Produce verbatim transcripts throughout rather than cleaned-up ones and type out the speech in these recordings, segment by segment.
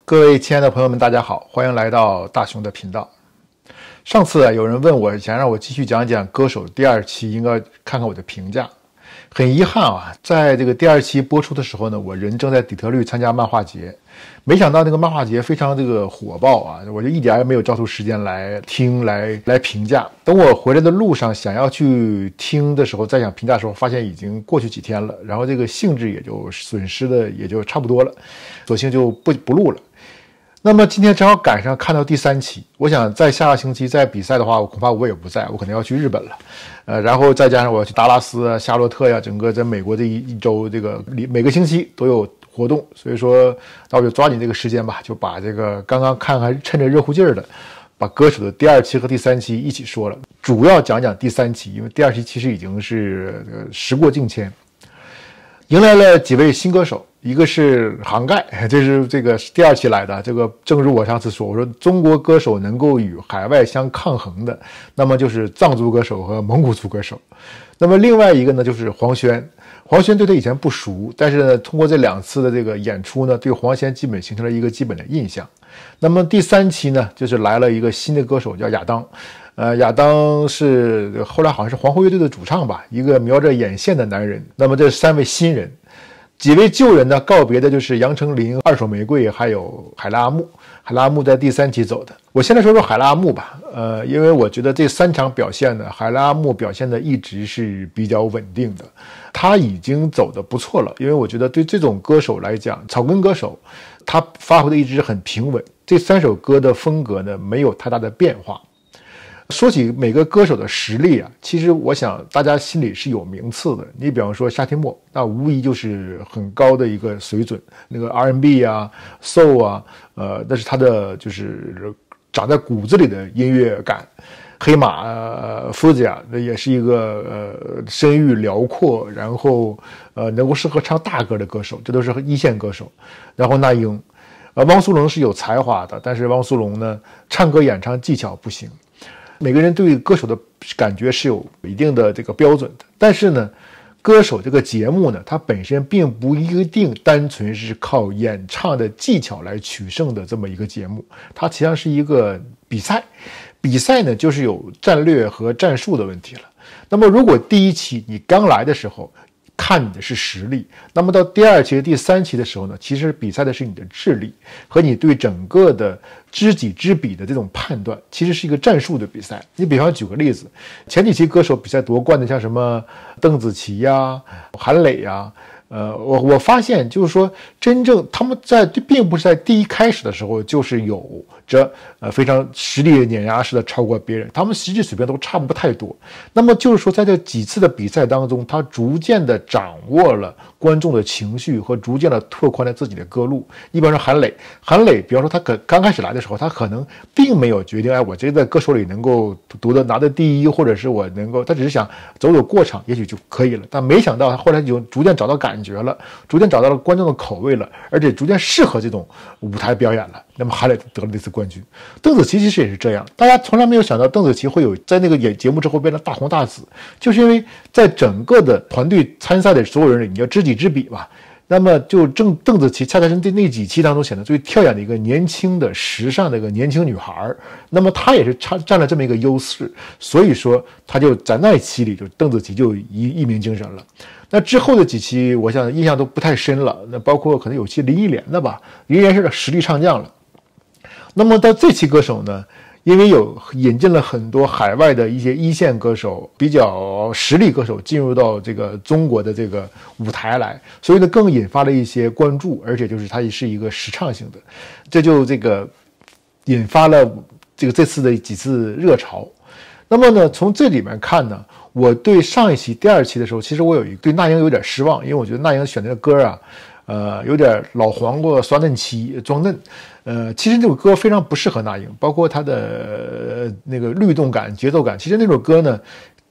各位亲爱的朋友们，大家好，欢迎来到大熊的频道。上次啊，有人问我，想让我继续讲讲歌手第二期，应该看看我的评价。很遗憾啊，在这个第二期播出的时候呢，我人正在底特律参加漫画节，没想到那个漫画节非常这个火爆啊，我就一点也没有找出时间来听来来评价。等我回来的路上想要去听的时候，再想评价的时候，发现已经过去几天了，然后这个兴致也就损失的也就差不多了，索性就不不录了。那么今天正好赶上看到第三期，我想在下个星期再比赛的话，我恐怕我也不在，我可能要去日本了，呃，然后再加上我要去达拉斯啊、夏洛特呀、啊，整个在美国这一一周，这个每个星期都有活动，所以说那我就抓紧这个时间吧，就把这个刚刚看还趁着热乎劲儿的，把歌手的第二期和第三期一起说了，主要讲讲第三期，因为第二期其实已经是呃时过境迁，迎来了几位新歌手。一个是杭盖，这是这个第二期来的。这个正如我上次说，我说中国歌手能够与海外相抗衡的，那么就是藏族歌手和蒙古族歌手。那么另外一个呢，就是黄轩。黄轩对他以前不熟，但是呢，通过这两次的这个演出呢，对黄轩基本形成了一个基本的印象。那么第三期呢，就是来了一个新的歌手，叫亚当。呃，亚当是后来好像是皇后乐队的主唱吧，一个瞄着眼线的男人。那么这三位新人。几位旧人呢？告别的就是杨丞琳、二手玫瑰，还有海拉阿木。海拉阿木在第三期走的。我先来说说海拉阿木吧。呃，因为我觉得这三场表现呢，海拉阿木表现的一直是比较稳定的，他已经走得不错了。因为我觉得对这种歌手来讲，草根歌手，他发挥的一直很平稳。这三首歌的风格呢，没有太大的变化。说起每个歌手的实力啊，其实我想大家心里是有名次的。你比方说夏天默，那无疑就是很高的一个水准，那个 R and B 啊、Soul 啊，呃，那是他的就是长在骨子里的音乐感。黑马呃夫子呀，那也是一个呃声誉辽阔，然后呃能够适合唱大歌的歌手，这都是一线歌手。然后那英，呃汪苏泷是有才华的，但是汪苏泷呢，唱歌演唱技巧不行。每个人对歌手的感觉是有一定的这个标准的，但是呢，歌手这个节目呢，它本身并不一定单纯是靠演唱的技巧来取胜的这么一个节目，它实际上是一个比赛。比赛呢，就是有战略和战术的问题了。那么，如果第一期你刚来的时候看你的是实力，那么到第二期、第三期的时候呢，其实比赛的是你的智力和你对整个的知己知彼的这种判断，其实是一个战术的比赛。你比方举个例子，前几期歌手比赛夺冠的，像什么邓紫棋呀、韩磊呀，呃，我我发现就是说，真正他们在并不是在第一开始的时候就是有着呃非常实力碾压式的超过别人，他们实际水平都差不太多。那么就是说，在这几次的比赛当中，他逐渐的掌握了观众的情绪和逐渐的拓宽了自己的歌路。你比方说韩磊，韩磊，比方说他可刚开始来的时候，他可能并没有决定，哎，我这在歌手里能够夺得拿的第一，或者是我能够，他只是想走走过场，也许就可以了。但没想到他后来就逐渐找到感觉了，逐渐找到了观众的口味了，而且逐渐适合这种舞台表演了。那么韩磊得了这次冠军。邓紫棋其实也是这样，大家从来没有想到邓紫棋会有在那个演节目之后变得大红大紫，就是因为在整个的团队参赛的所有人里，你要知己知彼吧。那么就正邓紫棋恰恰是那那几期当中显得最跳眼的一个年轻的时尚的一个年轻女孩，那么她也是占了这么一个优势，所以说她就在那一期里就邓紫棋就一一鸣惊人了。那之后的几期我想印象都不太深了，那包括可能有期林忆莲的吧，林忆莲是个实力唱将了。那么到这期歌手呢，因为有引进了很多海外的一些一线歌手，比较实力歌手进入到这个中国的这个舞台来，所以呢更引发了一些关注，而且就是它也是一个实唱性的，这就这个引发了这个这次的几次热潮。那么呢，从这里面看呢，我对上一期、第二期的时候，其实我有一对那英有点失望，因为我觉得那英选的歌啊，呃，有点老黄瓜酸嫩期装嫩。呃，其实这首歌非常不适合那英，包括它的、呃、那个律动感、节奏感。其实那首歌呢，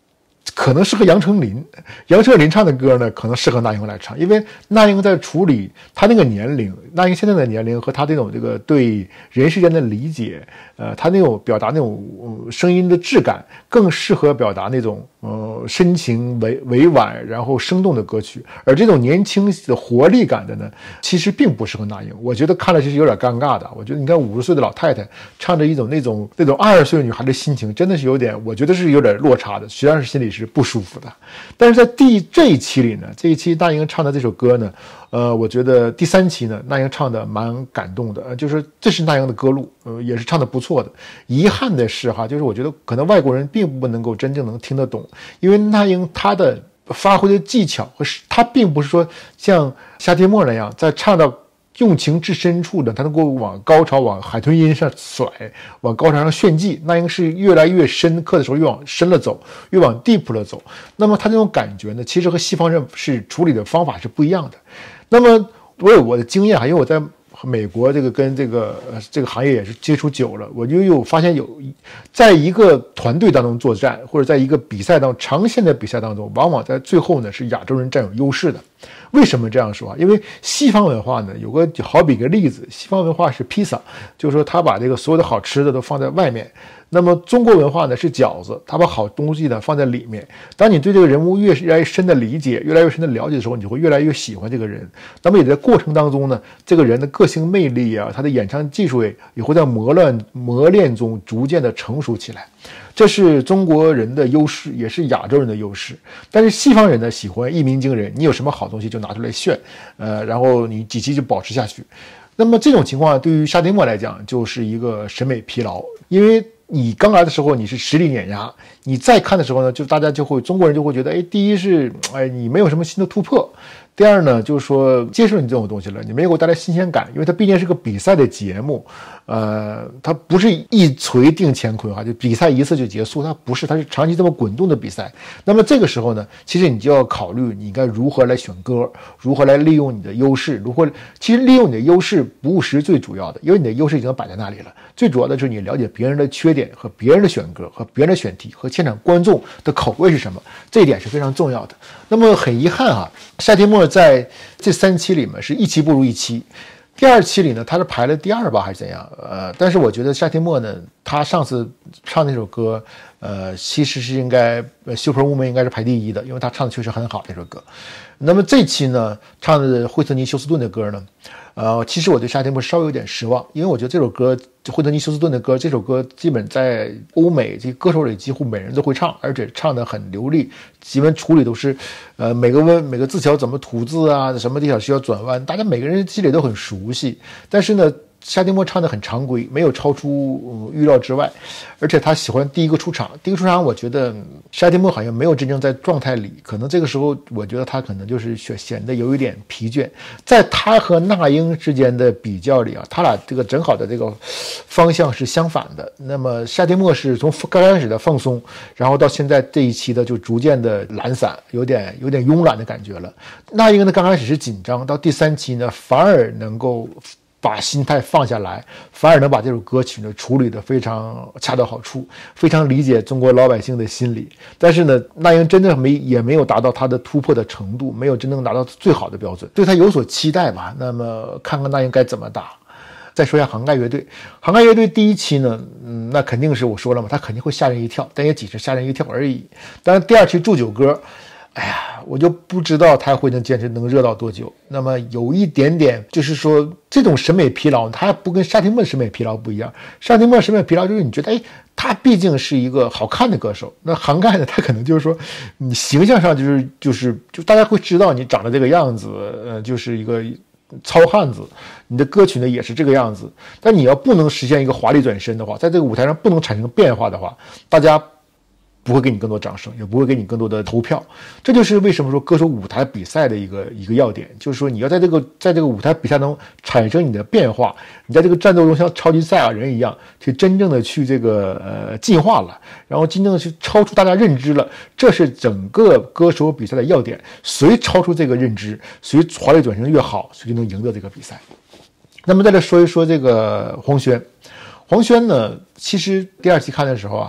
可能适合杨丞琳，杨丞琳唱的歌呢，可能适合那英来唱，因为那英在处理她那个年龄，那英现在的年龄和她这种这个对人世间的理解，呃，她那种表达那种、呃、声音的质感，更适合表达那种呃深情委委婉然后生动的歌曲，而这种年轻的活力感的呢，其实并不适合那英。我觉得看了其实有点尴尬的。我觉得你看五十岁的老太太唱着一种那种那种二十岁女孩的心情，真的是有点，我觉得是有点落差的，实际上是心里是不舒服的。但是在第这一期里呢，这一期那英唱的这首歌呢，呃，我觉得第三期呢，那英唱的蛮感动的，呃，就是这是那英的歌路，呃，也是唱的不错的。遗憾的是哈，就是我觉得可能外国人并不能够真正能听得懂，因为那英她的发挥的技巧和她并不是说像夏天末那样在唱到用情至深处的，他能够往高潮往海豚音上甩，往高潮上炫技，那应该是越来越深刻的时候越往深了走，越往 deep 了走。那么他这种感觉呢，其实和西方人是处理的方法是不一样的。那么我有我的经验啊，因为我在美国这个跟这个呃这个行业也是接触久了，我就有发现有在一个团队当中作战，或者在一个比赛当中长线的比赛当中，往往在最后呢是亚洲人占有优势的。为什么这样说啊？因为西方文化呢，有个好比个例子，西方文化是披萨，就是说他把这个所有的好吃的都放在外面。那么中国文化呢是饺子，他把好东西呢放在里面。当你对这个人物越越来越深的理解，越来越深的了解的时候，你就会越来越喜欢这个人。那么也在过程当中呢，这个人的个性魅力啊，他的演唱技术也也会在磨练磨练中逐渐的成熟起来。这是中国人的优势，也是亚洲人的优势。但是西方人呢喜欢一鸣惊人，你有什么好东西就拿出来炫，呃，然后你几期就保持下去。那么这种情况对于沙丁莫来讲就是一个审美疲劳，因为你刚来的时候你是实力碾压，你再看的时候呢，就大家就会中国人就会觉得，哎，第一是哎你没有什么新的突破，第二呢就是说接受你这种东西了，你没有给我带来新鲜感，因为它毕竟是个比赛的节目，呃，它不是一锤定乾坤哈，就比赛一次就结束，它不是，它是长期这么滚动的比赛。那么这个时候呢，其实你就要考虑你应该如何来选歌，如何来利用你的优势，如何其实利用你的优势不是最主要的，因为你的优势已经摆在那里了，最主要的就是你了解别人的缺点和别人的选歌和别人的选题和现场观众的口味是什么，这一点是非常重要的。那么很遗憾啊，夏天末在这三期里面是一期不如一期。第二期里呢，他是排了第二吧，还是怎样？呃，但是我觉得夏天末呢，他上次唱那首歌，呃，其实是应该呃 Super Woman 应该是排第一的，因为他唱的确实很好那首歌。那么这期呢，唱的惠特尼休斯顿的歌呢，呃，其实我对夏天末稍微有点失望，因为我觉得这首歌惠特尼休斯顿的歌，这首歌基本在欧美这歌手里几乎每人都会唱，而且唱得很流利，基本处理都是，呃，每个温每个字条怎么吐字啊，什么地方需要转弯，大家每个人积累都很熟悉。但是呢，夏天末唱得很常规，没有超出、呃、预料之外，而且他喜欢第一个出场，第一个出场，我觉得夏天末好像没有真正在状态里，可能这个时候我觉得他可能就是显得有一点疲倦。在他和那英之间的比较里啊，他俩这个正好的这个方向是相反的。那么夏天末是从刚开始的放松，然后到现在这一期的就逐渐的懒散，有点有点慵懒的感觉了。那英呢刚开始是紧张，到第三期呢反而能够把心态放下来，反而能把这首歌曲呢处理得非常恰到好处，非常理解中国老百姓的心理。但是呢，那英真的没也没有达到他的突破的程度，没有真正达到最好的标准，对他有所期待吧。那么看看那英该怎么打。再说一下杭盖乐队，杭盖乐队第一期呢，嗯，那肯定是我说了嘛，他肯定会吓人一跳，但也仅是吓人一跳而已。当然第二期祝酒歌，哎呀，我就不知道他会能坚持能热到多久。那么有一点点就是说这种审美疲劳，他不跟沙丁末的审美疲劳不一样。沙丁末审美疲劳就是你觉得，哎，他毕竟是一个好看的歌手。那杭盖呢，他可能就是说你形象上就是就是就大家会知道你长得这个样子，呃，就是一个糙汉子，你的歌曲呢也是这个样子。但你要不能实现一个华丽转身的话，在这个舞台上不能产生变化的话，大家不会给你更多掌声，也不会给你更多的投票。这就是为什么说歌手舞台比赛的一个一个要点，就是说你要在这个在这个舞台比赛中产生你的变化，你在这个战斗中像超级赛亚人一样，去真正的去这个呃进化了，然后真正的去超出大家认知了，这是整个歌手比赛的要点。谁超出这个认知，谁华丽转身越好，谁就能赢得这个比赛。那么再来说一说这个黄轩，黄轩呢，其实第二期看的时候啊。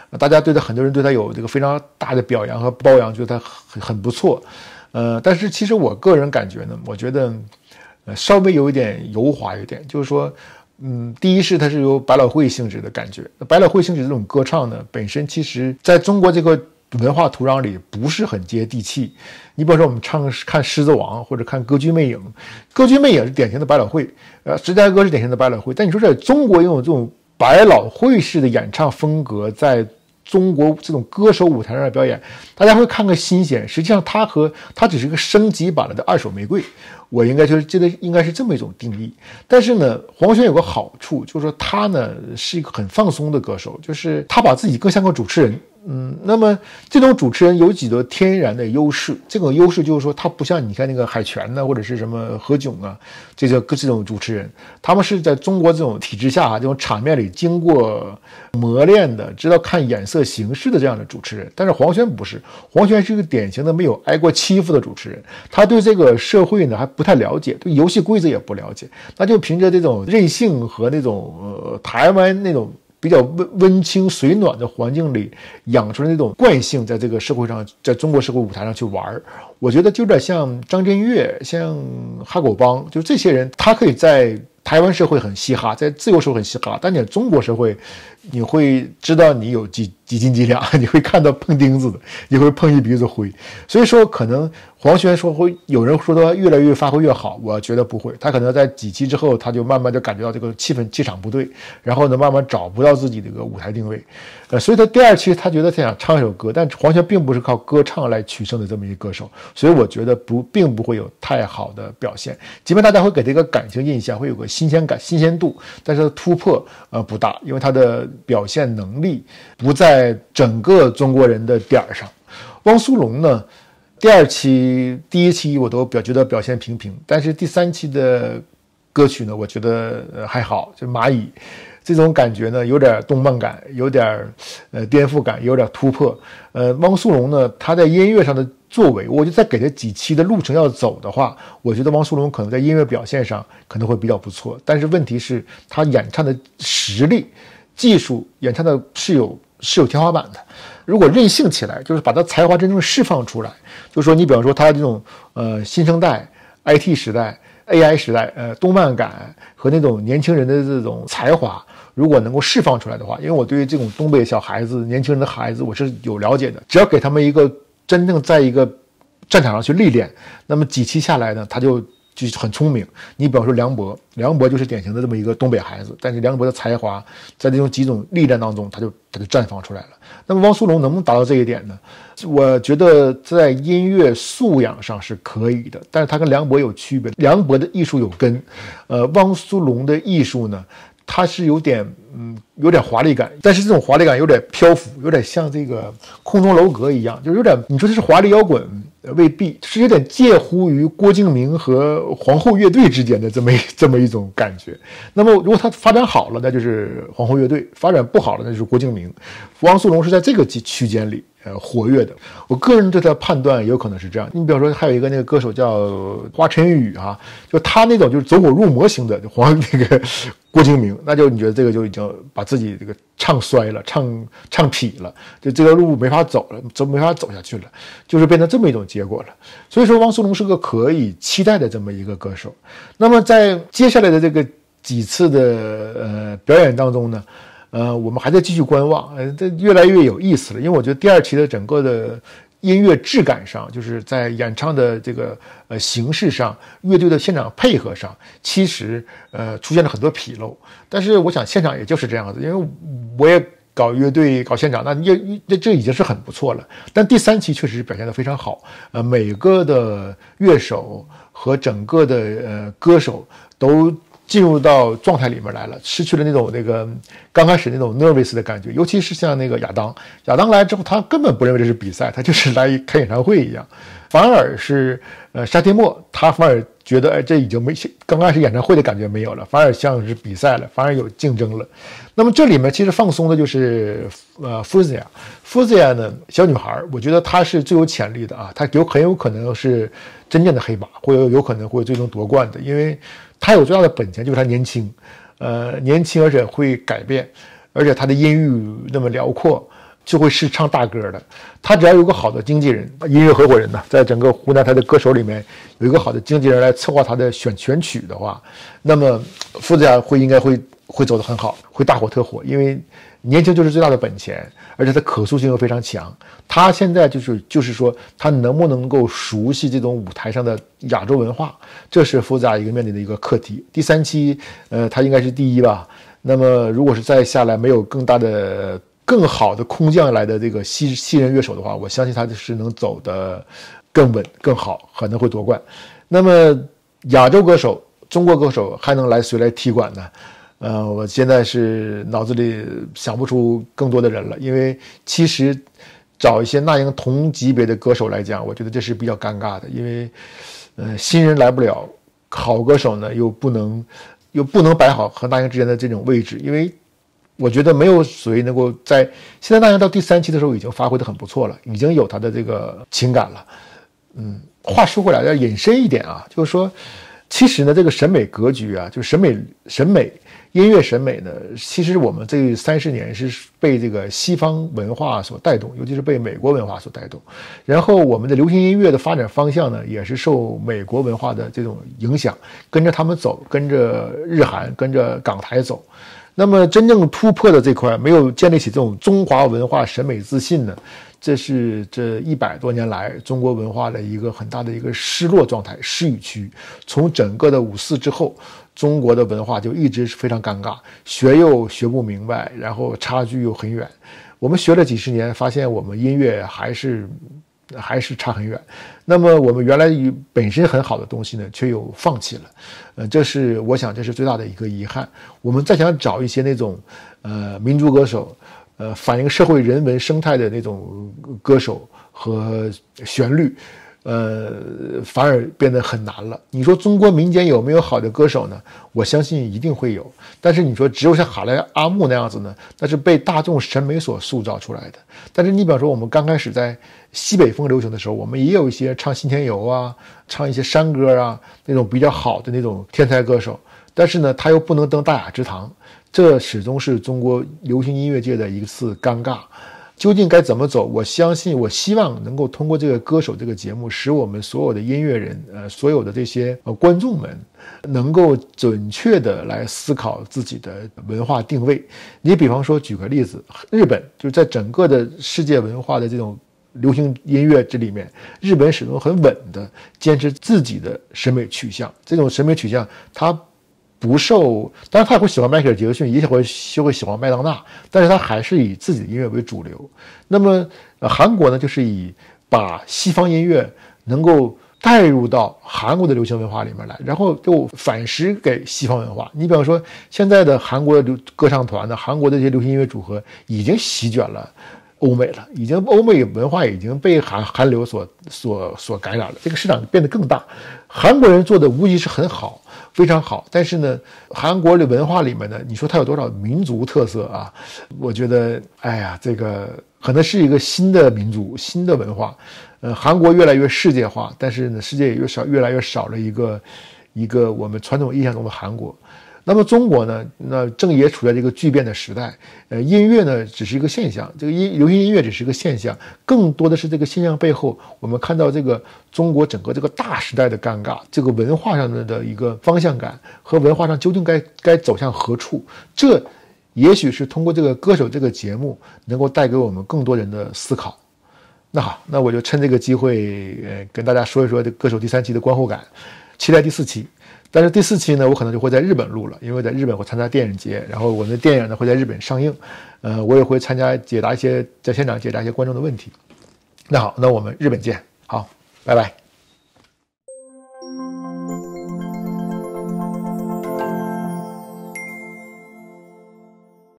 大家对他很多人对他有这个非常大的表扬和褒扬，觉得他很很不错。呃，但是其实我个人感觉呢，我觉得呃稍微有一点油滑一点，就是说。嗯，第一是它是有百老汇性质的感觉，百老汇性质这种歌唱呢，本身其实在中国这个文化土壤里不是很接地气。你比如说我们唱看《狮子王》或者看《歌剧魅影》，《歌剧魅影》是典型的百老汇，呃，芝加哥是典型的百老汇，但你说在中国用这种百老汇式的演唱风格，在中国这种歌手舞台上的表演，大家会看个新鲜。实际上，它和它只是一个升级版了的二手玫瑰。我应该就是觉得应该是这么一种定义。但是呢，黄轩有个好处，就是说他呢是一个很放松的歌手，就是他把自己更像个主持人。嗯，那么这种主持人有几个天然的优势，这种优势就是说他不像你看那个海泉呢，或者是什么何炅啊，这个这种主持人，他们是在中国这种体制下这种场面里经过磨练的，知道看眼色行事的这样的主持人。但是黄轩不是，黄轩是一个典型的没有挨过欺负的主持人，他对这个社会呢还不太了解，对游戏规则也不了解，那就凭着这种任性和那种呃台湾那种比较温温清水暖的环境里养出来那种惯性，在这个社会上，在中国社会舞台上去玩。我觉得就有点像张震岳，像哈狗帮，就这些人，他可以在台湾社会很嘻哈，在自由社会很嘻哈，但你中国社会，你会知道你有几几斤几两，你会看到碰钉子的，你会碰一鼻子灰。所以说，可能黄轩说会有人说他越来越发挥越好，我觉得不会，他可能在几期之后，他就慢慢就感觉到这个气氛气场不对，然后呢，慢慢找不到自己这个舞台定位。呃，所以他第二期他觉得他想唱一首歌，但黄轩并不是靠歌唱来取胜的这么一个歌手，所以我觉得不并不会有太好的表现。即便大家会给他一个感情印象，会有个新鲜感、新鲜度，但是他突破呃不大，因为他的表现能力不在整个中国人的点儿上。汪苏泷呢，第二期、第一期我都表觉得表现平平，但是第三期的歌曲呢，我觉得呃还好，就蚂蚁。这种感觉呢，有点动漫感，有点呃颠覆感，有点突破。呃，汪苏泷呢，他在音乐上的作为，我就再给他几期的路程要走的话，我觉得汪苏泷可能在音乐表现上可能会比较不错。但是问题是，他演唱的实力、技术，演唱的是有是有天花板的。如果任性起来，就是把他才华真正释放出来，就是说你比方说他这种呃新生代 I T 时代。A I 时代，呃，动漫感和那种年轻人的这种才华，如果能够释放出来的话，因为我对于这种东北小孩子、年轻人的孩子，我是有了解的。只要给他们一个真正在一个战场上去历练，那么几期下来呢，他就就很聪明。你比方说梁博，梁博就是典型的这么一个东北孩子，但是梁博的才华在这种几种历练当中，他就他就绽放出来了。那么汪苏泷能不能达到这一点呢？我觉得在音乐素养上是可以的，但是他跟梁博有区别。梁博的艺术有根，呃，汪苏泷的艺术呢，它是有点嗯有点华丽感，但是这种华丽感有点漂浮，有点像这个空中楼阁一样，就是有点你说这是华丽摇滚未必，是有点介乎于郭敬明和皇后乐队之间的这么一这么一种感觉。那么如果他发展好了，那就是皇后乐队；发展不好了，那就是郭敬明。汪苏泷是在这个区间里呃活跃的。我个人对他判断也有可能是这样。你比方说还有一个那个歌手叫花晨宇啊，就他那种就是走火入魔型的黄那个郭敬明，那就你觉得这个就已经把自己这个唱衰了，唱唱痞了，就这个路没法走了，走没法走下去了，就是变成这么一种结果了。所以说汪苏泷是个可以期待的这么一个歌手。那么在接下来的这个几次的呃表演当中呢，呃，我们还在继续观望，呃，这越来越有意思了。因为我觉得第二期的整个的音乐质感上，就是在演唱的这个呃形式上，乐队的现场配合上，其实呃出现了很多纰漏。但是我想现场也就是这样子，因为我也搞乐队搞现场，那也这这已经是很不错了。但第三期确实表现得非常好，呃，每个的乐手和整个的呃歌手都进入到状态里面来了，失去了那种那个刚开始那种 nervous 的感觉。尤其是像那个亚当，亚当来之后，他根本不认为这是比赛，他就是来开演唱会一样。反而是呃沙提莫，他反而觉得哎，这已经没刚开始演唱会的感觉没有了，反而像是比赛了，反而有竞争了。那么这里面其实放松的就是呃 Fuzia，Fuzia 呢小女孩，我觉得她是最有潜力的啊，她有很有可能是真正的黑马，或有有可能会最终夺冠的，因为她有最大的本钱就是她年轻，呃年轻而且会改变，而且她的音域那么辽阔。 就会是唱大歌的。他只要有个好的经纪人、音乐合伙人呢，在整个湖南台的歌手里面有一个好的经纪人来策划他的选选曲的话，那么傅子牙会应该会会走得很好，会大火特火，因为年轻就是最大的本钱，而且他可塑性又非常强。他现在就是就是说，他能不能够熟悉这种舞台上的亚洲文化，这是傅子牙一个面临的一个课题。第三期，呃，他应该是第一吧。那么如果是再下来没有更大的、更好的空降来的这个新新人乐手的话，我相信他是能走得更稳、更好，可能会夺冠。那么亚洲歌手、中国歌手还能来谁来踢馆呢？呃，我现在是脑子里想不出更多的人了，因为其实找一些那英同级别的歌手来讲，我觉得这是比较尴尬的，因为呃新人来不了，好歌手呢又不能又不能摆好和那英之间的这种位置，因为我觉得没有谁能够在现在那英到第三期的时候已经发挥得很不错了，已经有他的这个情感了。嗯，话说回来要引申一点啊，就是说其实呢这个审美格局啊，就是审美审美音乐审美呢，其实我们这三十年是被这个西方文化所带动，尤其是被美国文化所带动。然后我们的流行音乐的发展方向呢，也是受美国文化的这种影响，跟着他们走，跟着日韩，跟着港台走。那么真正突破的这块，没有建立起这种中华文化审美自信呢，这是这一百多年来中国文化的一个很大的一个失落状态、失语区。从整个的五四之后，中国的文化就一直是非常尴尬，学又学不明白，然后差距又很远。我们学了几十年，发现我们音乐还是还是差很远。那么我们原来本身很好的东西呢，却又放弃了。呃，这是我想这是最大的一个遗憾。我们再想找一些那种呃民族歌手，呃反映社会人文生态的那种歌手和旋律，呃，反而变得很难了。你说中国民间有没有好的歌手呢？我相信一定会有。但是你说只有像哈莱阿木那样子呢，那是被大众审美所塑造出来的。但是你比方说我们刚开始在西北风流行的时候，我们也有一些唱信天游啊，唱一些山歌啊，那种比较好的那种天才歌手。但是呢，他又不能登大雅之堂，这始终是中国流行音乐界的一次尴尬。究竟该怎么走？我相信，我希望能够通过这个歌手这个节目，使我们所有的音乐人，呃，所有的这些呃观众们，能够准确的来思考自己的文化定位。你比方说，举个例子，日本就是在整个的世界文化的这种流行音乐这里面，日本始终很稳的坚持自己的审美取向。这种审美取向，它不受，当然他会喜欢迈克尔·杰克逊，也会就会喜欢麦当娜，但是他还是以自己的音乐为主流。那么、呃、韩国呢，就是以把西方音乐能够带入到韩国的流行文化里面来，然后就反噬给西方文化。你比方说，现在的韩国的歌唱团呢，韩国的这些流行音乐组合已经席卷了欧美了，已经欧美文化已经被韩韩流所所所感染了，这个市场变得更大。韩国人做的无疑是很好，非常好，但是呢，韩国的文化里面呢，你说它有多少民族特色啊？我觉得，哎呀，这个可能是一个新的民族、新的文化。呃，韩国越来越世界化，但是呢，世界也越少，越来越少了一个一个我们传统印象中的韩国。那么中国呢，那正也处在这个巨变的时代。呃，音乐呢只是一个现象，这个音流行音乐只是一个现象，更多的是这个现象背后，我们看到这个中国整个这个大时代的尴尬，这个文化上的的一个方向感和文化上究竟该该走向何处，这也许是通过这个歌手这个节目能够带给我们更多人的思考。那好，那我就趁这个机会，呃，跟大家说一说这歌手第三期的观后感，期待第四期。但是第四期呢，我可能就会在日本录了，因为在日本会参加电影节，然后我们的电影呢会在日本上映，呃，我也会参加解答一些在现场解答一些观众的问题。那好，那我们日本见，好，拜拜。